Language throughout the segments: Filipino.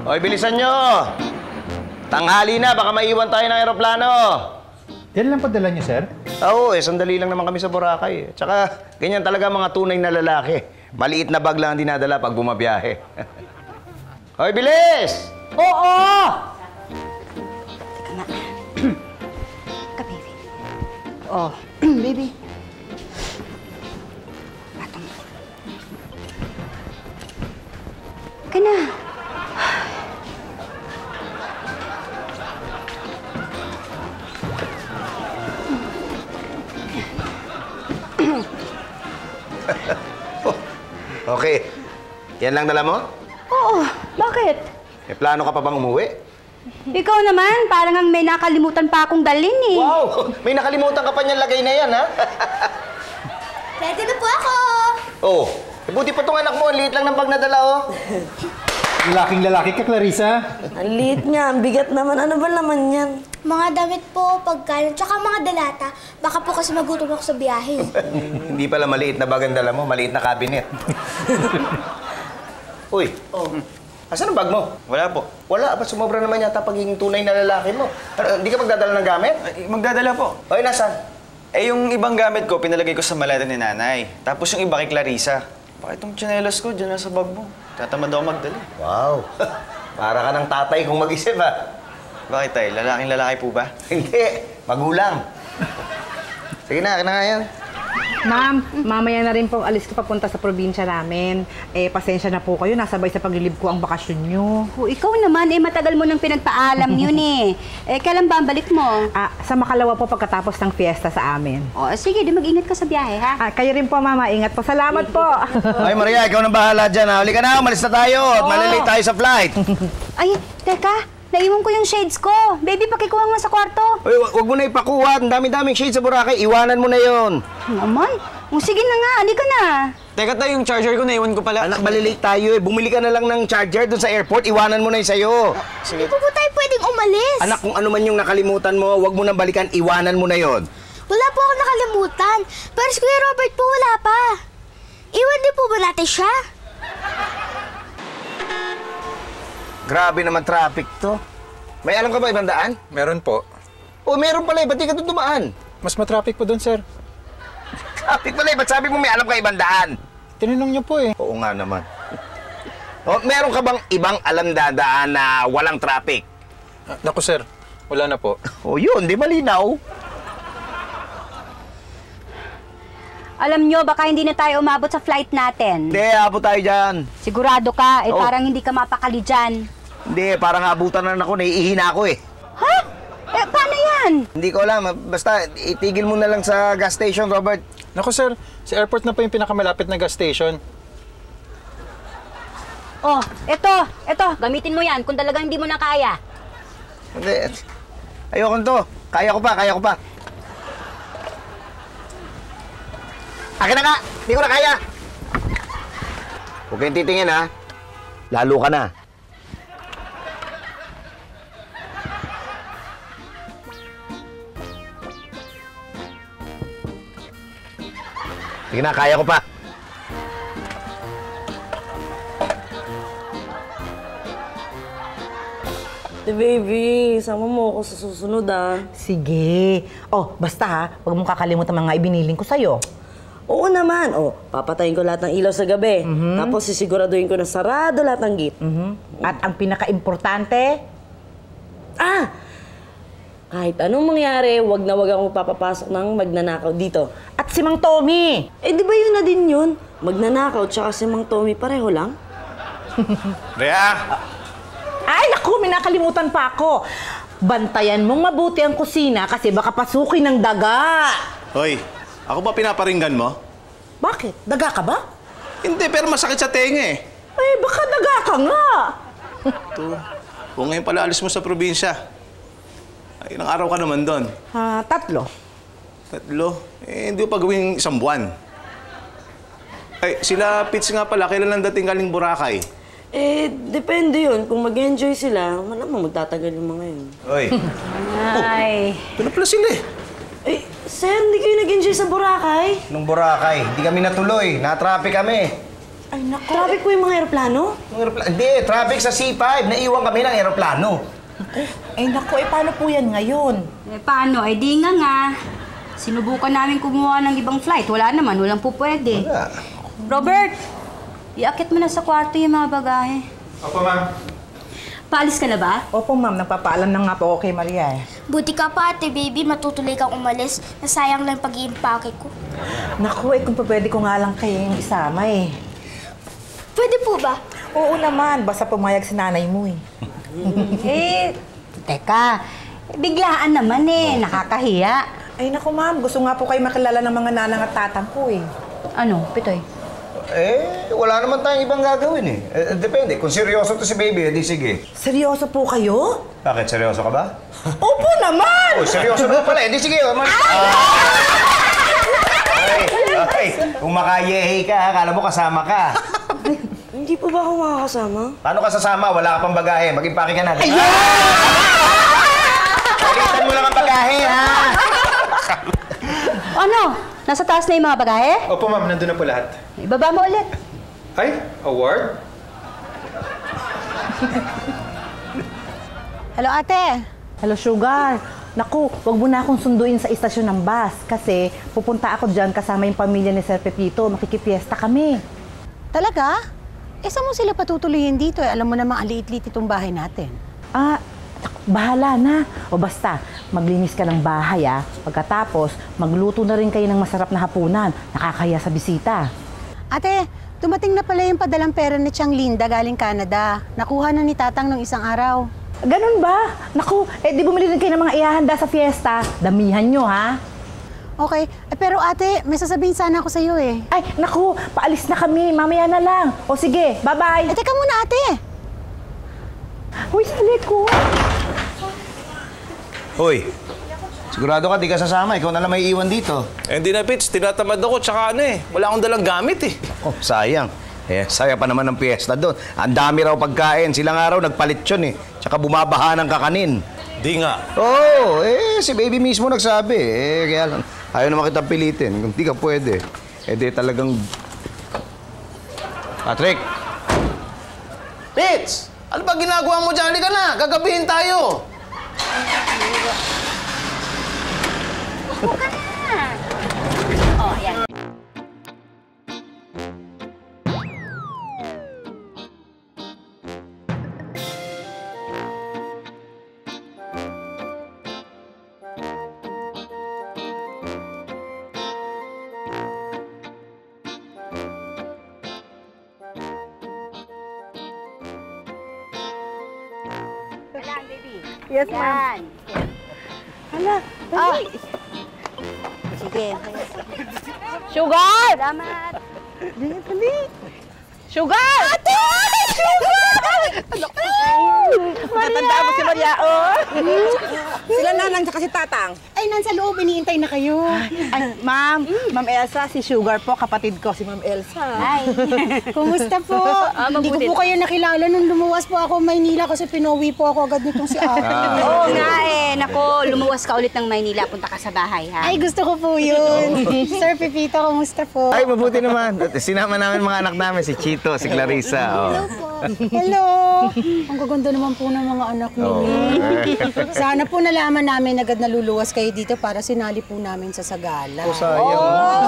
Hoy, bilisan nyo! Tanghali na, baka maiwan tayo ng aeroplano. Yan lang padala niyo, sir? Oo, sandali lang naman kami sa Boracay. Tsaka, ganyan talaga mga tunay na lalaki. Maliit na bag lang ang dinadala pag bumabiyahe. Hoy, bilis! Oo! Teka nga. Ka, baby. Oh, baby. Batang. Ka na. Okay. Yan lang dala mo? Oo, bakit? May plano ka pa bang umuwi? Ikaw naman, parang ang may nakalimutan pa akong dalhin eh. Wow! May nakalimutan ka pa niyang lagay na yan, ha? Pwede na po ako! Oh, buti pa itong anak mo. Ang liit lang ng bag na dala, oh. Lalaking lalaki ka, Clarissa. Ang liit niya, ang bigat naman. Ano ba naman yan? Mga damit po, pagkain, tsaka mga dalata. Baka po kasi magutom ako sa biyahe. Hindi pala maliit na bag ang dala mo, maliit na cabinet. Uy, asan ang bag mo? Wala po. Wala, ba't sumobra naman yata pagiging tunay na lalaki mo? Hindi ka magdadala ng gamit? Ay, magdadala po. Oy, nasan? Eh, yung ibang gamit ko, pinalagay ko sa maleta ni nanay. Tapos yung iba kay Clarissa. Bakit itong tsinelas ko dyan nasa bag mo? Tatamad ako magdala. Wow, para ka ng tatay kung mag-isip, ha? Bakit tayo? Lalaking lalaki po ba? Hindi, magulang. Sige na, akin na nga yan. Ma'am, mamaya na rin po alis ko papunta sa probinsya namin. Eh, pasensya na po kayo, nasabay sa paglilib ko ang bakasyon nyo. Oh, ikaw naman, matagal mo nang pinagpaalam yun eh. Kailan ba ang balik mo? Sa makalawa po pagkatapos ng fiesta sa amin. Oh, sige, di mag-ingat ka sa biyahe, ha? Kayo rin po, Mama. Ingat po. Salamat po. Ay, Maria, ikaw nang bahala dyan, ha? Halika na, umalis na tayo at malilate tayo sa flight. Ay, teka. Naiwan ko yung shades ko. Baby, pakikuha nga sa kwarto. Uy, wag mo na ipakuha. Ang dami-daming shades sa Boracay. Iwanan mo na yon. Naman. Sige na nga. Halika na. Teka tayo, yung charger ko naiwan ko pala. Anak, malilate tayo eh. Bumili ka na lang ng charger doon sa airport. Iwanan mo na yung sa'yo. Sige. Hindi po tayo pwedeng umalis. Anak, kung ano man yung nakalimutan mo, wag mo nang balikan. Iwanan mo na yon. Wala po ako nakalimutan. Pero si Kuya Robert po wala pa. Iwan din po ba natin siya? Grabe naman traffic to. May alam ka ba ibang daan? Meron po. O, meron pala. Ba't di ka doon dumaan? Mas matraffic po doon, sir. Traffic pala. Ba't sabi mo may alam ka ibang daan? Tinanong niyo po eh. Oo nga naman. O, meron ka bang ibang alam dadaan na walang traffic? Naku, sir. Wala na po. O yun, di malinaw. Alam nyo, baka hindi na tayo umabot sa flight natin. Hindi, abot tayo dyan. Sigurado ka, Oh. parang hindi ka mapakali dyan. Hindi, parang abutan na ako. Naiihina ako eh. Ha? Paano yan? Hindi ko alam. Basta, itigil mo na lang sa gas station, Robert. Naku, sir. Sa airport na po yung pinakamalapit na gas station. Oh, eto. Gamitin mo yan kung talagang hindi mo na kaya. Hindi. Ayoko to. Kaya ko pa. Akin na nga! Hindi ko na kaya! Huwag kayong titingin, ha? Lalo ka na. Sige na, kaya ko pa. Baby, sama mo ako sa susunod, ah. Sige. Basta ha, huwag mong kakalimutan mga ibiniling ko sa'yo. Oo naman. Papatayin ko lahat ng ilaw sa gabi. Tapos sisiguraduhin ko na sarado lahat ng gate. At ang pinaka-importante, kahit anong mangyari, wag na wag akong papapasok ng magnanakaw dito. at si Mang Tommy. Di ba yun na din yun? Magnanakaw tsaka si Mang Tommy, pareho lang? Rhea! Ay, naku, may nakalimutan pa ako. Bantayan mong mabuti ang kusina kasi baka pasukin ng daga. Hoy, ako ba pinaparinggan mo? Bakit? Daga ka ba? Hindi, pero masakit sa tenga eh. Ay, baka daga ka nga. Ito, kung ngayon pala alis mo sa probinsya, ay, ilang araw ka naman doon? 3. 3? Hindi pa gawing 1 buwan. Ay, sila Pits nga pala, kailan lang dating galing Boracay? Depende yun. Kung mag-enjoy sila, malamang magtatagal yung mga yun. Hoy! Ay. Ito na pala sila eh. Sir, hindi kayo nag-enjoy sa Boracay? Nung Boracay, hindi kami natuloy. Na-traffic kami. Ay, naku. Traffic po yung mga aeroplano? Hindi, traffic sa C5. Naiwan kami ng aeroplano. Eh naku, paano po yan ngayon? Eh, paano? Eh, di nga. Sinubukan namin kumuha ng ibang flight. Wala naman, walang po pwede. Wala. Robert, iakit mo na sa kwarto yung mga bagahe. Opo, ma'am. Paalis ka na ba? Opo, ma'am. Nagpapaalam na nga po ako kay Maria eh. Buti ka pa, ate baby, matutuloy kang umalis. Nasayang lang pag-iimpake ko. Naku, kung pwede ko nga lang kayong isama eh. Pwede po ba? Oo naman, basta pumayag si nanay mo eh. Teka. Biglaan naman nakakahiya. Ay naku, ma'am. Gusto nga po kayo makilala ng mga nanang at tatang ko eh. Ano, Pitoy? Wala naman tayong ibang gagawin depende. Kung seryoso to si baby, edi sige. Seryoso po kayo? Bakit, seryoso ka ba? Opo naman! Seryoso na pala. Edi sige. Okay. Kung makayehe ka, akala mo kasama ka. Hindi po ba ako makakasama? Paano ka sasama? Wala ka pang bagahe. Mag-impake ka na. Palitan mo lang ang bagahe, ha? Ano? Nasa taas na yung mga bagahe? Opo, ma'am. Nandun na po lahat. Ibaba mo ulit. Ay, award? Hello, ate. Hello, Sugar. Naku, wag mo na akong sunduin sa istasyon ng bus kasi pupunta ako dyan kasama yung pamilya ni Sir Pepito. Makikipiesta kami. Talaga? Saan mo sila patutuloyin dito? Alam mo namang aliit-liit itong bahay natin. Bahala na. O basta, maglinis ka ng bahay Pagkatapos, magluto na rin kayo ng masarap na hapunan. Nakakaya sa bisita. Ate, dumating na pala yung padalang pera ni Chang Linda galing Canada. Nakuha na ni Tatang nung isang araw. Ganun ba? Naku, di bumili rin kayo ng mga ihahanda sa fiesta. Damihan nyo, ha? Okay. Pero ate, may sasabihin sana ako sa'yo eh. Ay, naku, paalis na kami. Mamaya na lang. O sige, bye-bye. Teka muna ate. Uy, salit ko. Hoy, sigurado ka di ka sasama. Ikaw na lang may iwan dito. Hindi na, Pits. Tinatamad ako. Tsaka wala akong dalang gamit eh. Oh, sayang. Saya pa naman ng piyesta doon. Ang dami raw pagkain. Silang araw nagpalit yun Tsaka bumabaha ng kakanin. Di nga. Oo, si baby mismo nagsabi. Kaya lang, ayaw naman kitang pilitin. Kung di ka pwede, di talagang... Patrick! Pits! Ano ba ginagawa mo dyan? Halika na! Gagabihin tayo! Yes, ma'am. Hala, dali. Sige. Sugar! Salamat. Dali. Sugar! Ate! Sugar! Matanda mo si Maria, Sila nanang tsaka si Tatang. Ay, nasa loob. Iniintay na kayo. Ay, Ma'am Elsa, si Sugar po, kapatid ko, si Ma'am Elsa. Hi. Kumusta po? Hindi ko po kayo nakilala nung lumuwas po ako Maynila kasi pinuwi po ako agad nitong si Ate. Oo nga Nako, lumuwas ka ulit ng Maynila. Punta ka sa bahay, ha? Ay, gusto ko po yun. Sir Pepito, kumusta po? Ay, mabuti naman. Sinama namin mga anak namin, si Chito, si Clarissa. Hello po. Hello. Ang gaganda naman po ng mga anak ninyo. Sana po nalaman namin agad na luluwas kayo dito para sinali po namin sa sagala. Sayang.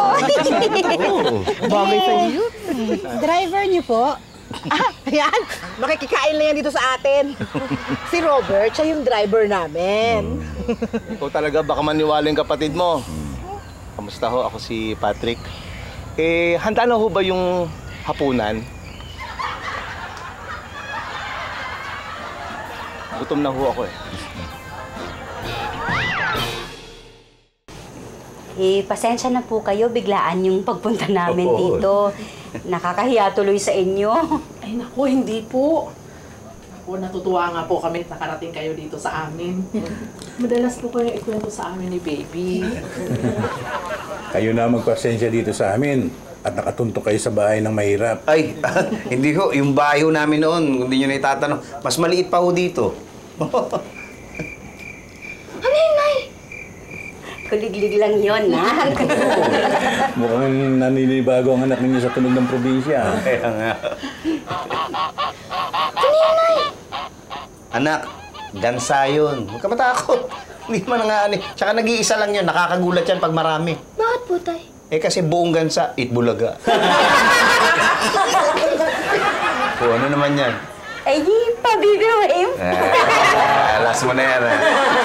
Bagay sa iyo. Driver niyo po? Ayan, makikikain lang yan dito sa atin. Si Robert, siya yung driver namin. Ikaw talaga, baka maniwala yung kapatid mo. Kamusta ho? Ako si Patrick. Handa na ho ba yung hapunan? Gutom na ho ako Pasensya na po kayo. Biglaan yung pagpunta namin dito. Nakakahiya tuloy sa inyo. Ay naku, hindi po. Ako, natutuwa nga po kami nakarating kayo dito sa amin. Madalas po kayo ikwento sa amin ni Baby. Kayo na magpasensya dito sa amin at nakatuntok kayo sa bahay ng mahirap. Ay, hindi ho. Yung bahay ho namin noon, kung di nyo na itatanong, mas maliit pa ho dito. Ano yun, Nay? Kuliglig lang yun, ha? Mukhang naninibago ang anak ninyo sa tunog ng probinsya. Kaya nga. Anak, gansa yun. Huwag ka matakot. Hindi man nga ani. Tsaka nag-iisa lang yun. Nakakagulat yan pag marami. Bakit po, Tay? Eh kasi buong gansa, itbulaga. O ano naman yan? Ay, pa-baby wave. Last mo na yan, ha?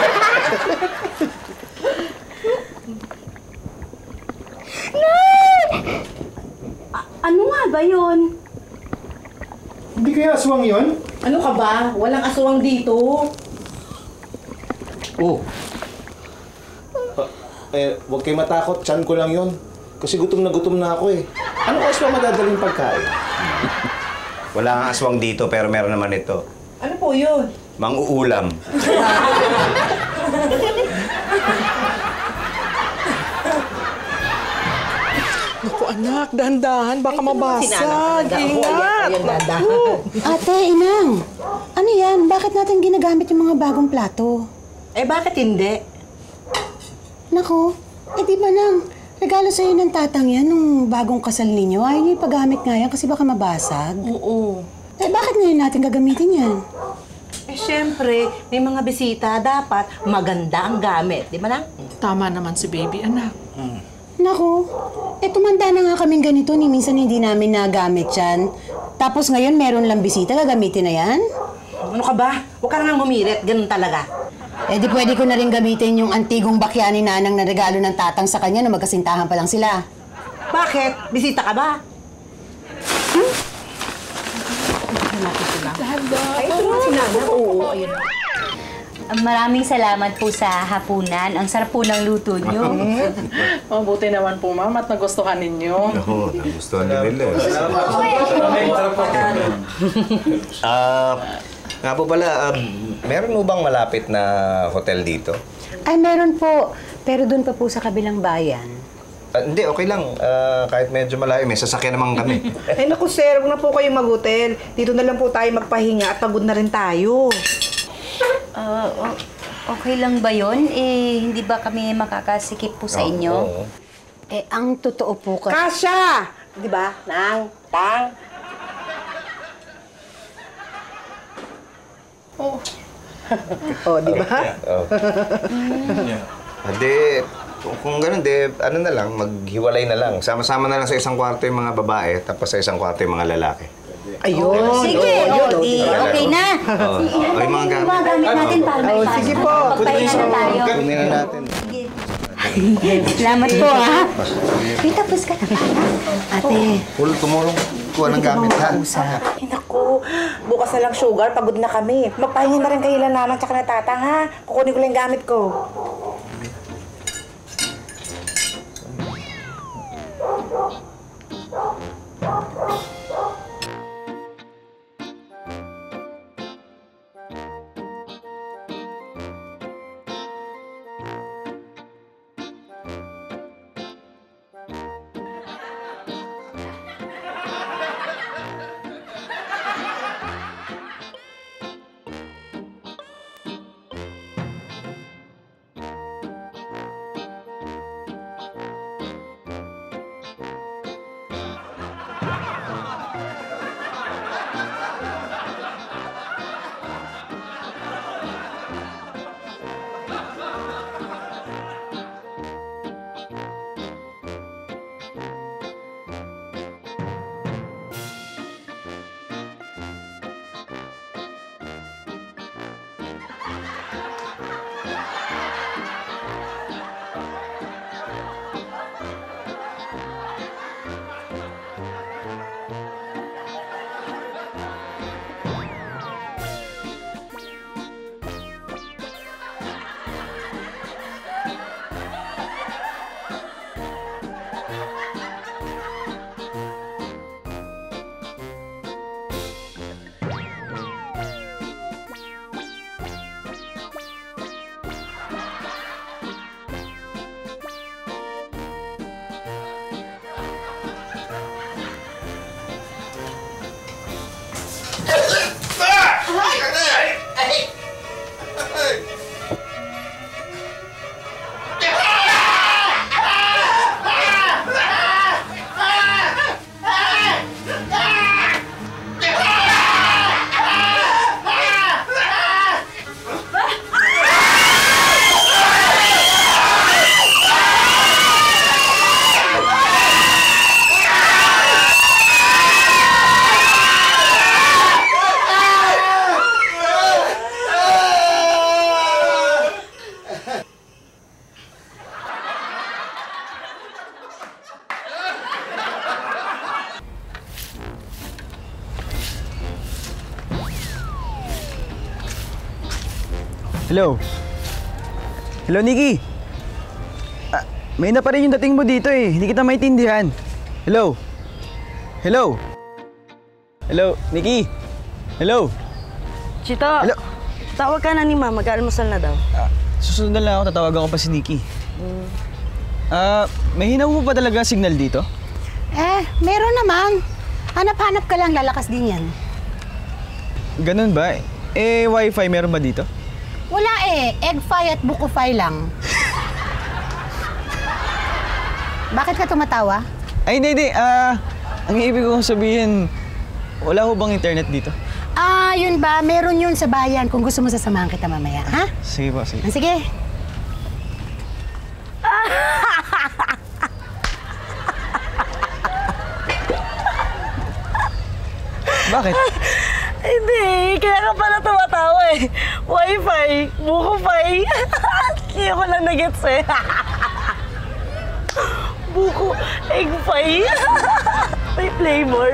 Ano nga ba yun? Hindi kaya aswang yun? Ano ka ba? Walang aswang dito. Oh. Huwag kayo matakot. Tiyan ko lang yun. Kasi gutom na ako eh. Ano kasi pa madadaling pagkain? Wala kang aswang dito, pero meron naman ito. Ano po yun? Mang-uulam. Naku anak, dahan-dahan, baka mabasag. Ingat! Ate, inang. Ano yan? Bakit natin ginagamit yung mga bagong plato? Eh, bakit hindi? Nako, di ba nang regalo sa'yo ng tatang yan nung bagong kasal ninyo? Ayaw niyo ipagamit nga yan kasi baka mabasag. Oo. Eh, bakit ngayon natin gagamitin yan? Eh, syempre, may mga bisita, dapat maganda ang gamit. Di ba na? Tama naman si baby, anak. Nako, tumanda na nga kaming ganito ni minsan hindi namin nagamit yan. Tapos ngayon meron lang bisita, gagamitin na yan? Ano ka ba? Huwag ka nang humirit. Ganun talaga. Eh di pwede ko na rin gamitin yung antigong bakya ni Nanang na regalo ng tatang sa kanya na magkasintahan pa lang sila. Bakit? Bisita ka ba? Ay, ito nga si Nanang. Oo, ayun. Maraming salamat po sa hapunan. Ang sarap po ng luto nyo. Mabuti naman po, ma'am, at nagustuhan ninyo. Oo, nagustuhan ni Nila. Nga po pala, meron mo bang malapit na hotel dito? Ay, meron po. Pero doon pa po sa kabilang bayan. Hindi, okay lang. Kahit medyo malayo, may sasakyan naman kami. Ay naku sir, huwag na po kayo mag-hotel. Dito na lang po tayo magpahinga at pagod na rin tayo. Okay lang ba yun? Eh, hindi ba kami makakasikip po sa inyo? Oo. Eh, ang totoo po kasi... Kasya! Di ba? Nang, tang. Oh, di ba? Oo. Hindi, kung gano'n, ano na lang, maghiwalay na lang. Sama-sama na lang sa isang kwarto yung mga babae, tapos sa isang kwarto yung mga lalaki. Ayun. Sige, okay na. Ay, mga gamit. Mga gamit natin para may pasok. sige po. Magpahinga na tayo. Kunin na natin. Salamat po, ha? May tapos ka na ba? Ate, Tumulong. Kuha ng gamit, ha? Ay naku, bukas na lang sugar, pagod na kami. Magpahinga na rin kayo lang naman tsaka na tatang ha. Kukunin ko lang yung gamit ko. Hello? Hello, Nikki? May na pa rin yung dating mo dito eh. Hindi kita maintindihan. Hello? Hello? Hello, Nikki? Hello? Chito, Hello? tawag ka na ni Ma. Mag-almusal na daw. Susunod na lang ako. Tatawagan ko pa si Nikki. May hinaw mo pa talaga signal dito? Meron naman. Hanap-hanap ka lang, lalakas din yan. Ganun ba? Wi-Fi meron ba dito? Wala egg-fi at buko-fi lang. Bakit ka tumatawa? Ay, hindi. Ang ibig kong sabihin, wala ho bang internet dito? Yun ba? Meron yun sa bayan. Kung gusto mo sasamahan kita mamaya, ha? Sige po, sige. Sige. Bakit? Hindi, kaya ka pala tumatawa eh. Wi-Fi, buko-fi. Hindi ko lang nagets eh. Buko, egg-fi. May flavor.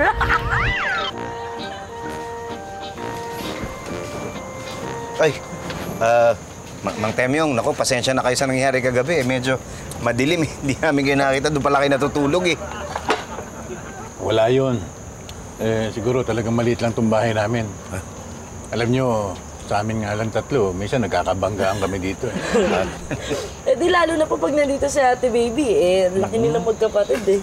Ay, Mang Temyong, naku, pasensya na kayo sa nangyari kagabi. Medyo madilim eh. Hindi namin kayo nakita. Doon pala kayo natutulog eh. Wala yun. Siguro talagang maliit lang itong bahay namin. Alam nyo, sa amin nga lang tatlo, minsan nagkakabanggaan kami dito eh. Di lalo na po pag nandito si Ate Baby laki nilang magkapatid eh.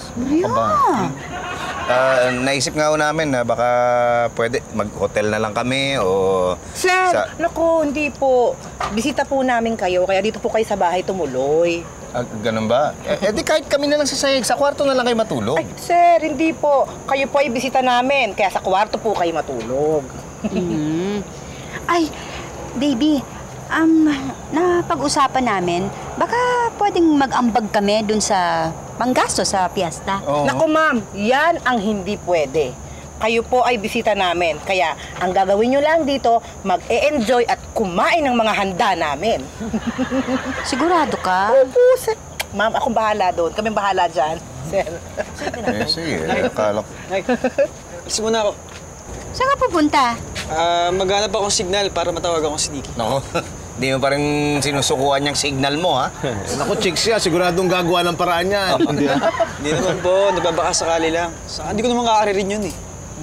Naisip nga ho namin na baka pwede mag-hotel na lang kami o... Sir, naku, hindi po. Bisita po namin kayo, kaya dito po kayo sa bahay tumuloy. Ganun ba? Di kahit kami na lang sa sahig, sa kwarto na lang kayo matulog. Ay, sir, hindi po. Kayo po ay bisita namin, kaya sa kwarto po kayo matulog. Ay, baby, napag-usapan namin, baka pwedeng mag-ambag kami dun sa panggasto sa fiesta. Naku, ma'am, yan ang hindi pwede. Kayo po ay bisita namin, kaya ang gagawin nyo lang dito, mag-e-enjoy at kumain ng mga handa namin. Sigurado ka? Opo, sir. Ma'am, akong bahala doon. Kaming bahala dyan, sir. Sige, akala ko. Alis muna ako. Saan ka pupunta? Maghanap akong signal para matawagan ko si Nikki. Naku, di mo pa rin sinusukuan yung signal mo, ha? Naku, chicks siya. Siguradong gagawa ng paraan niya. Hindi naman po. Nababaka sakali lang. Hindi ko naman kakaririn yun eh.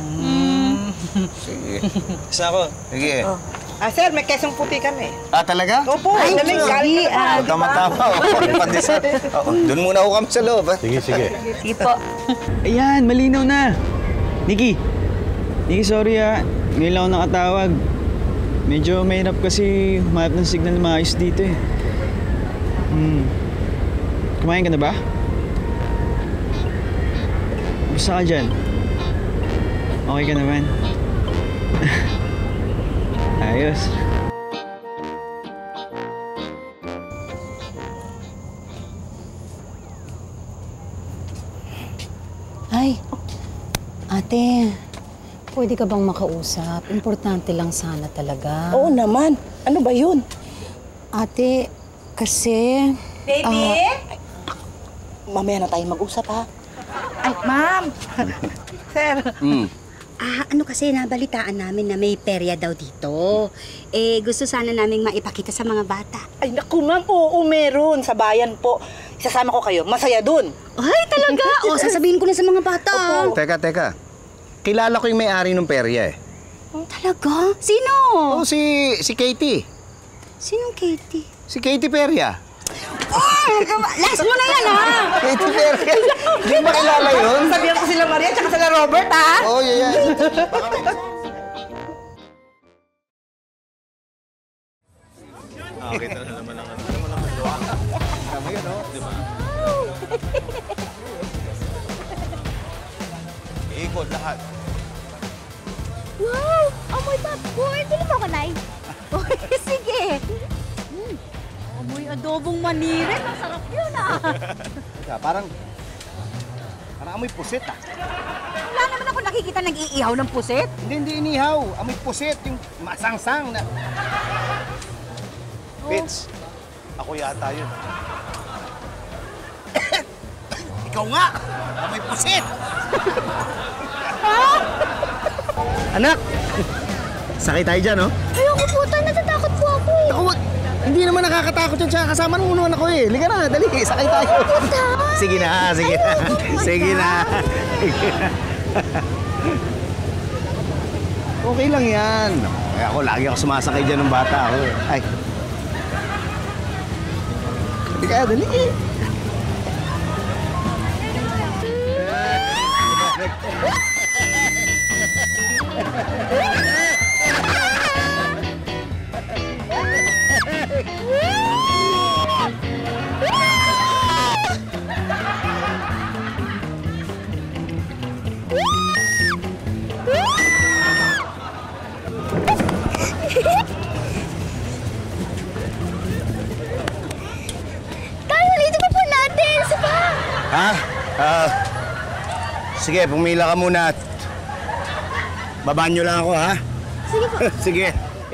Sige. Isa ako. Sige. Sir, may kesong puti kami. Talaga? Opo, daming galing ka na. Tama-tama. Pandesal. Doon muna ako kami sa loob, ha? Sige, sige. Sige po. Ayan, malinaw na. Nikki, sorry ha. Ngayon lang ako nakatawag. Medyo mahirap kasi humanap ng signal na maayos dito eh. Kumain ka na ba? Gusto ka dyan? Okay ka naman? Ayos. Ay, ate, pwede ka bang makausap? Importante lang sana talaga. Oo naman. Ano ba yun? Ate, kasi... Baby? Mamaya na tayo mag-usap, ha? Ay, ma'am! Sir. Ano kasi nabalitaan namin na may perya daw dito. Gusto sana naming maipakita sa mga bata. Ay, naku, ma'am. Oo, meron. Sa bayan po. Isasama ko kayo. Masaya dun. Ay, talaga? Sasabihin ko na sa mga bata. Teka. Kilala ko yung may-ari ng perya eh. Talaga? Sino? Si Katie. Sinong Katie? Si Katie Perya. Last mo na yan, ha? Katie Perya. Hindi mo kilala yun? Sabihan ko sila Maria at sila Robert, ha? Oo, yeah. Nakakita na naman ang tama yun, no? Di ba? Ikot lahat. Wow! Amoy popcorn! Bili mo ako, Nay. Sige. Amoy adobong manirin. Masarap yun, Parang amoy pusit, ah. Wala naman ako nakikita nag-iihaw ng puset. Hindi inihaw. Amoy pusit. Yung masangsang na... Vince, ako yata yun. Ikaw nga! Amoy pusit! Anak! Sakay tayo dyan, no? Ayoko po, Tay. Natatakot po ako eh. Ako, hindi naman nakakatakot yun. Tsaka kasama nung unuan ako eh. Liga na, dali. Sakay tayo. Sige na, sige na. Sige na. Okay lang yan. Ay, ako, lagi ako sumasakay dyan ng bata ako. Ay. Liga, dali. Tayo, dito pa po natin. Saba. Ha? Sige, pumila ka muna at babaan nyo lang ako, ha? Sige po. Sige.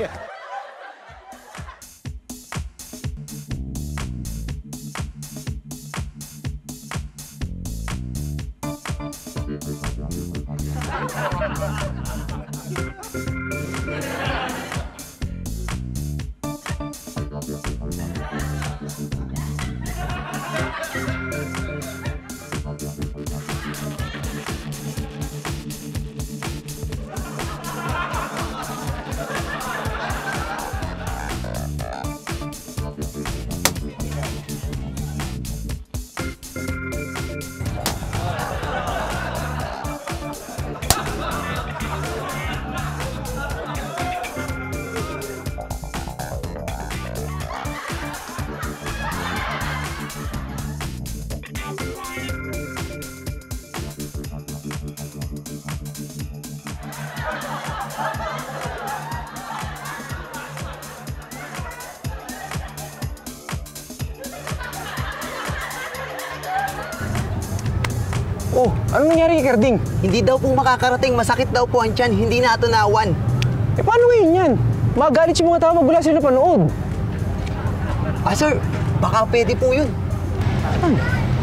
Oh, anong nangyari kay Karding? Hindi daw po makakarating, masakit daw po ang tiyan, hindi na ito naawan. Eh paano ngayon yan? Magalit yung mga tao magbula sila panood. Ah sir, baka pwede po yun. Ano?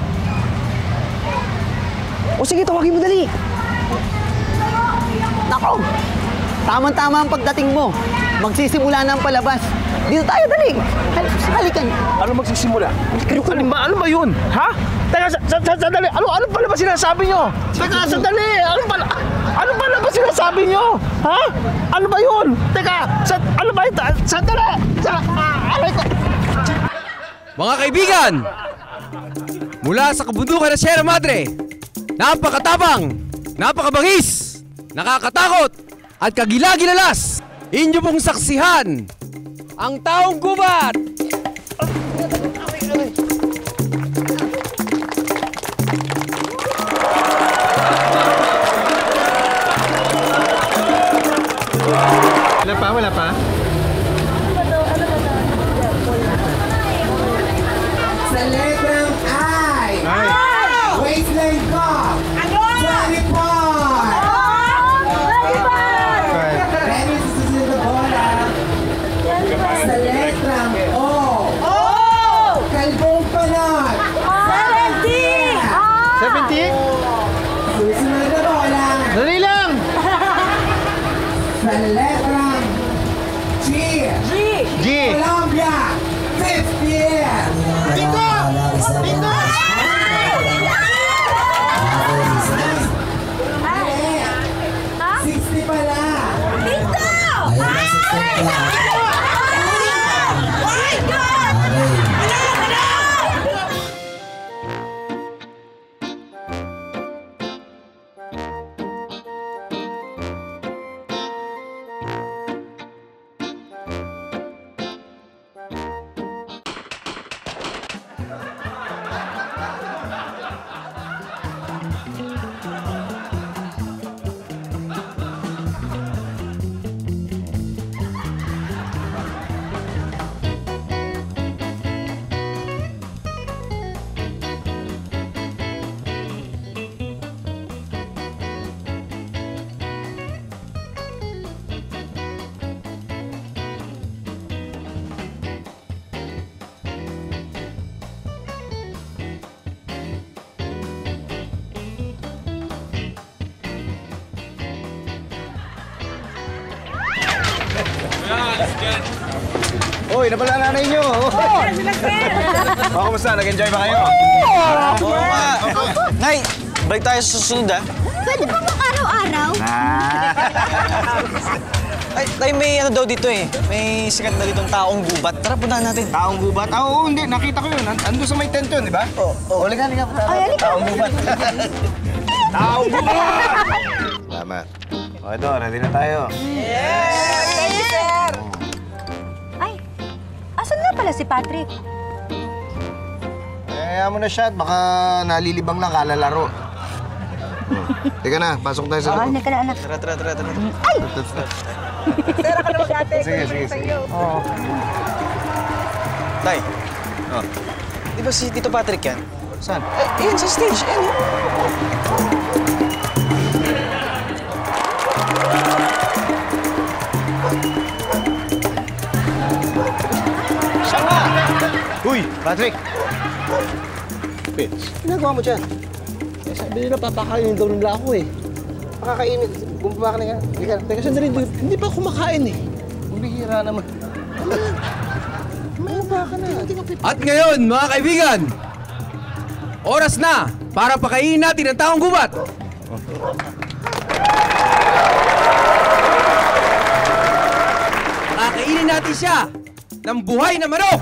O sige, tawagin mo dali. Nako, tamang-tama ang pagdating mo. Magsisimula na ang palabas. Dito tayo, dali. Halikan. Ano magsisimula? Ano ba yun? Ha? Teka, sandali. Ano pala ba sinasabi nyo? Teka, sandali. Ano pala ba sinasabi nyo? Ha? Ano ba yun? Teka, ano ba yun? Sandali. Mga kaibigan, mula sa kabundukan ng Sierra Madre, napakatabang, napakabangis, nakakatakot, at kagilagilalas, inyo pong saksihan ang taong gubat! Wala pa? Sa letrang I. Wasteland ko. 24. Ready sa susunod na bola. Sa letrang O. Kalbong panot. 70? Susunod na bola. Dali lang! Sa letrang G. Colombia. 50. Dito! Dito! Uy, napala nanay nyo. Kamusta? Nag-enjoy ba kayo? Oo nga. Nay, break tayo sa susunod Pwede pa bang araw-araw? Ay, tayo may ano daw dito May sikat na ditong taong gubat. Tara, puntahan natin. Taong gubat? Oo, hindi. Nakita ko yun. Ando sa may tent yun, di ba? Oo. Halika. Taong gubat. Taong gubat! Salamat. O, ito. Ready na tayo. Yes! Thank you, sir! Ay, asan nga pala si Patrick? Kaya mo na siya at baka nalilibang lang kalalaro. Teka na, pasok tayo sa loob. Halika na, anak. Tara. Ay! Sir, ako naman dati. Sige. Tay. Di ba si Tito Patrick yan? Saan? Yan, sa stage. Yan. Siya nga! Uy, Patrick! Pits, ginagawa mo dyan? Sabi nila papakainin daw nila ako Pakakainin. Bumaba ka na yan. Teka, sandali. Hindi pa kumakain Bihira naman. Bumaba ka na. At ngayon, mga kaibigan, oras na para pakainin natin ang taong gubat. Pakakainin natin siya ng buhay na manok.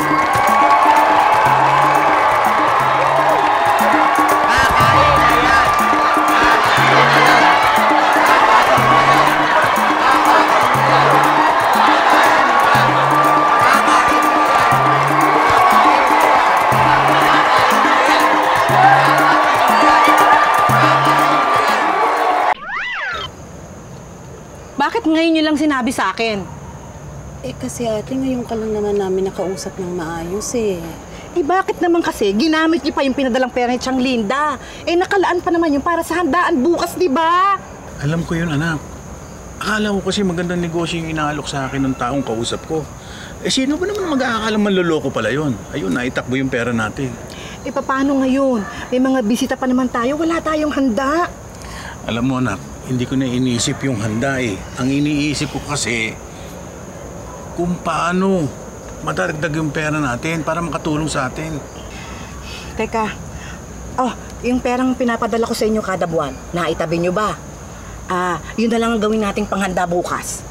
Bakit ngayon nyo lang sinabi sa akin? Kasi ate, ngayon ka lang naman namin nakausap ng maayos Bakit naman kasi ginamit niyo pa yung pinadalang pera ni Tiyang Linda? Nakalaan pa naman yung para sa handaan bukas, di ba? Alam ko yun, anak. Akala ko kasi magandang negosyo yung inaalok sa akin ng taong kausap ko. Sino ba naman mag-aakalang manloloko pala yun? Ayun, naitakbo yung pera natin. Paano ngayon? May mga bisita pa naman tayo, wala tayong handa. Alam mo, anak, hindi ko na iniisip yung handa Ang iniisip ko kasi kung paano madaragdag yung pera natin para makatulong sa atin. Teka, yung perang pinapadala ko sa inyo kada buwan, naitabi nyo ba? Yun na lang ang gawin nating panghanda bukas.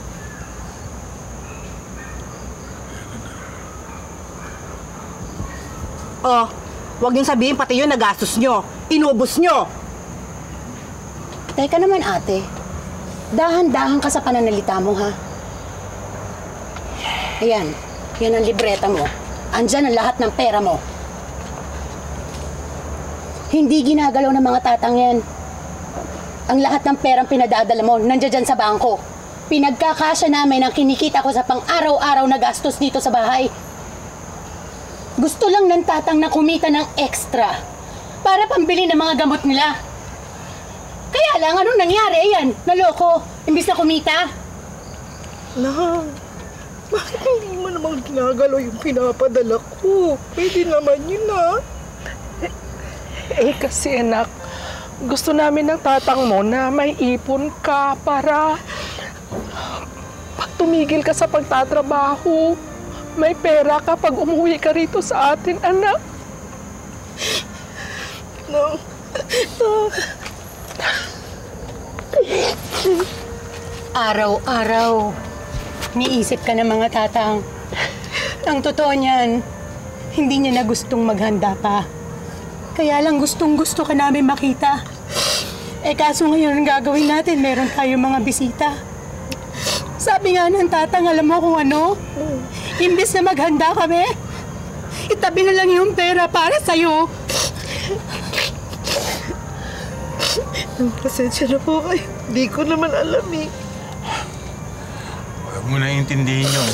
Huwag niyong sabihin pati yun nagastos nyo. Inubos nyo. Teka naman ate, dahan-dahan ka sa pananalita mo ha. Ayan, yan ang libreta mo. Andyan ang lahat ng pera mo. Hindi ginagalaw ng mga tatang yan. Ang lahat ng perang pinadadala mo, nandiyan dyan sa bangko. Pinagkakasya namin ang kinikita ko sa pang-araw-araw na gastos dito sa bahay. Gusto lang ng tatang na kumita ng extra para pambili ng mga gamot nila. Kaya lang, anong nangyari? Ayan, naloko. Imbis na kumita. Nang, bakit hindi mo naman ginagalaw yung pinapadala ko? Pwede naman yun Kasi anak, gusto namin ng tatang mo na may ipon ka para pag tumigil ka sa pagtatrabaho, may pera ka pag umuwi ka rito sa atin, anak. No. Araw-araw, niisip ka ng mga tatang. Ang totoo niyan, hindi niya na gustong maghanda pa. Kaya lang gustong-gusto ka namin makita. Kaso ngayon ang gagawin natin, meron tayong mga bisita. Sabi nga ng tatang, alam mo kung ano? Imbes na maghanda kami, itabi na lang yung pera para sa'yo. Pasensya na po kayo. Di ko naman alam Huwag mo na intindihin yun.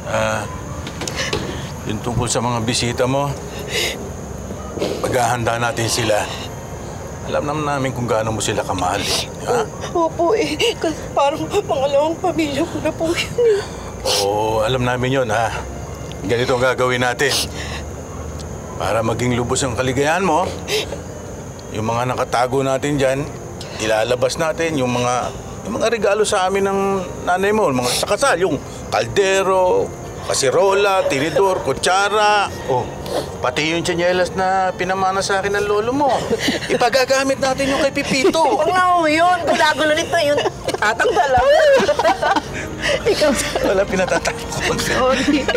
Yung tungkol sa mga bisita mo, maghahanda natin sila. Alam naman namin kung gaano mo sila kamahal. Ha? Opo parang pangalawang pamilya ko na po yun Oo, alam namin yun, ha? Ganito ang gagawin natin. Para maging lubos ang kaligayahan mo, yung mga nakatago natin dyan, ilalabas natin yung mga regalo sa amin ng nanay mo, mga sa kasal, yung kaldero, kasirola, tinidor, kutsara. Oh, pati yung tsanyelas na pinamana sa akin ng lolo mo. Ipagagamit natin yung kay Pepito. Huwag na mo yun. Gulo nito yun. Tatanggal lang. Ikaw. Wala pinatatakot. Sorry.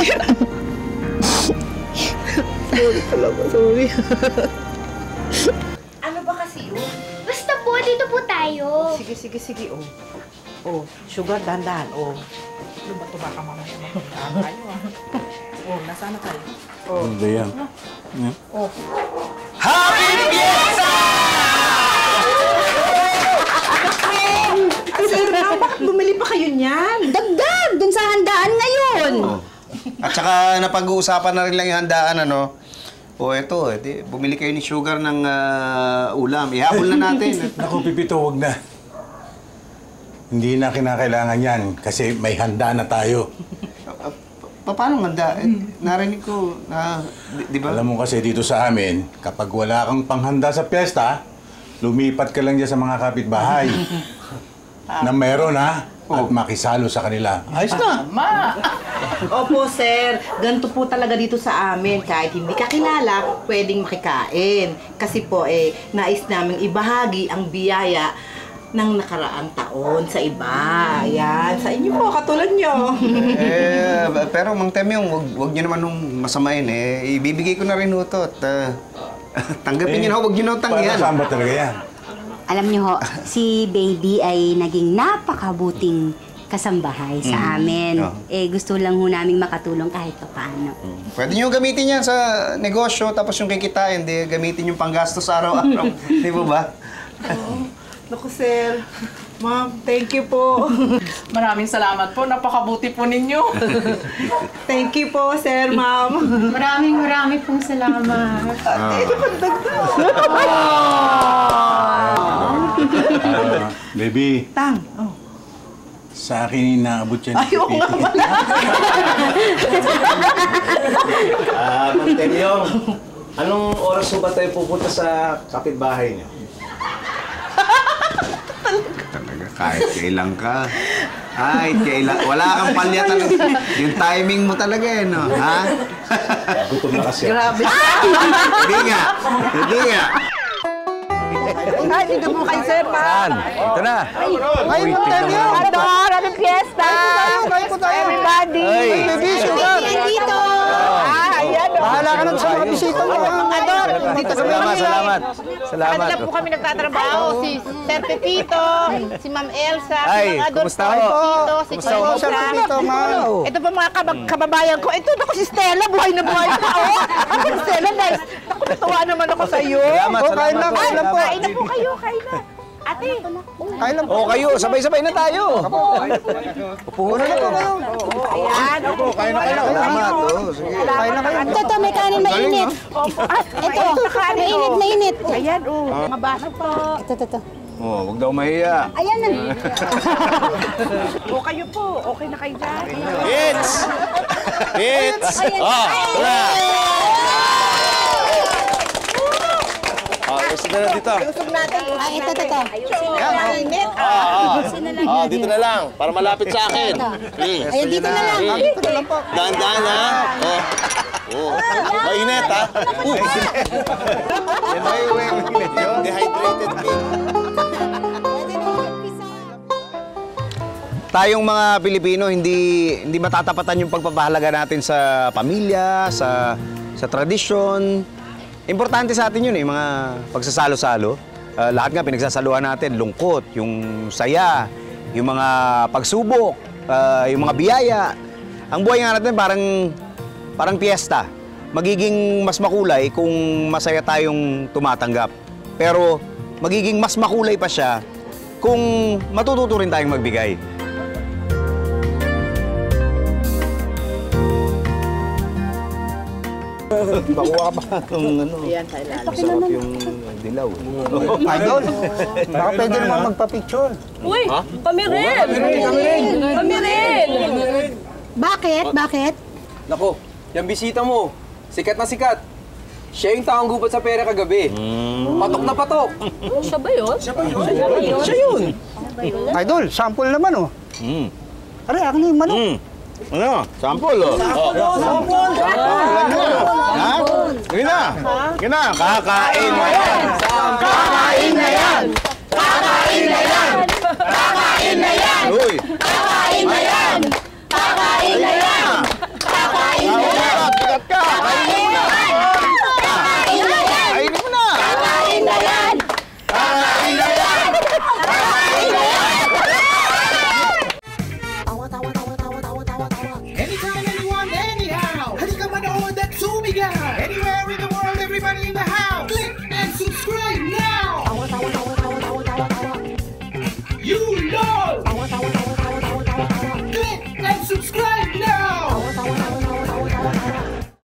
Sorry talaga, sorry. Ano ba kasi yun? Basta po, dito po tayo. Sige. Oh, sugar, dandan. Oh. Luba-tuba ka mamaya. Magpagdaan kayo, Oh, nasaan na kayo? Oh. Ano ba yan? Oh. Happy Fiesta! Sir, bakit bumili pa kayo niyan? Dagdag dun sa handaan ngayon. At saka napag-uusapan na rin lang yung handaan, ano? O eto, bumili kayo ni Sugar ng ulam. Ihabol na natin. Naku, Pepito, wag na. Hindi na kinakailangan yan kasi may handa na tayo. Paano handa? Narinig ko na, di ba? Alam mo kasi dito sa amin, kapag wala kang panghanda sa piyesta, lumipat ka lang dyan sa mga kapitbahay. Na meron, ha? At makisalo sa kanila. Ayos na! Opo, sir. Ganito po talaga dito sa amin. Kahit hindi ka kilala, pwedeng makikain. Kasi po, nais naming ibahagi ang biyaya ng nakaraang taon sa iba. Yan, sa inyo po, katulad nyo. Pero Mang Temyong, wag nyo naman nung masamain ibibigay ko na rin ito at tanggapin nyo na, wag nyo na tanggihan. Para saan ba talaga yan? Alam nyo ho, si Baby ay naging napakabuting kasambahay sa amin. Gusto lang ho namin makatulong kahit paano. Pwede nyo gamitin yan sa negosyo, tapos yung kikitain, gamitin yung panggastos araw-araw. Di ba ba? Naku, sir. Ma'am, thank you po. Maraming salamat po. Napakabuti po ninyo. Thank you po, sir, ma'am. Maraming pong salamat. Baby. Tang. Sa akin inaabot yan. Ay, oo nga pala. Mang Temyong, anong oras ba tayo pupunta sa kapitbahay niyo? Talaga, kahit kailan ka. Kahit kailan. Wala kang palya talaga. Yung timing mo talaga no? Ha? Gutom na kasi. Grabe. Hindi nga. Ay, dito po kayo, sir, ma'am. Ito na. Ay, Temyong. Happy Fiesta. Everybody. Ay, baby, Sugar. Dito! Ayan, Bahala ka na sa mga bisita mo. Salamat. Kanila po kami nagtatrabaho, si Sir Pepito, si Ma'am Elsa, si Ay, mga Adolfo, kumusta ho? Pepito, si Kumusta ho, Sir Chito. Pepito, ma'am? Ito po mga kababayan ko. Ito, naku, si Stella, buhay na buhay pa. Ako, Stella, nice. Naku, natuwa naman ako sa iyo. Kain na po. Kain na po kayo, kain na. Ate, Kain lang po. O kayo, sabay-sabay na tayo. Upo na po kayo. ayan. Kain na kayo. Salamat. Sige. Kain na kayo. Ito, may kanin mainit. Ito, mainit. Ayan, mga baso po. Ito. Oh, wag daw mahiya. Ayan na. O kayo po, okay na kayo dyan. Hits! Gusto na dito. Usog natin. Ay, ito. Mainit. Dito na lang, para malapit sa akin. Ayan, dito na lang. Dahan-dahan, ha? Mainit, ha? Dehydrated me. Tayong mga Pilipino, hindi matatapatan yung pagpapahalaga natin sa pamilya, sa tradisyon. Importante sa atin yun mga pagsasalo-salo. Lahat nga pinagsasaluhan natin, lungkot, yung saya, yung mga pagsubok, yung mga biyaya. Ang buhay nga natin parang fiesta. Magiging mas makulay kung masaya tayong tumatanggap. Pero magiging mas makulay pa siya kung matututo rin tayong magbigay. Bakuha pa itong Ayan, sa ilalim. masarap yung dilaw. Idol, baka pwede naman magpa-picture. Uy, kami rin. Bakit? Nako, yung bisita mo, sikat na sikat. Siya yung taong gubat sa pera kagabi. Patok na patok. Siya ba yun? Siya yun. Idol, sample naman Aray, akin na yung manok. Ano? Sample, oh. Sample! Ha? Sige na. Sige na. Kakain na yan. Kakain na yan! Kakain na yan! Kakain na yan! Uy. Kakain na yan! Kakain na yan! Kakain na yan! Bigat ka. Kakain na yan! Kakain na yan! Kainin mo na. Kakain na yan! Kakain na yan! Kakain na yan! Anytime, anyone, anyhow. Halika manood at sumigaw. Anywhere in the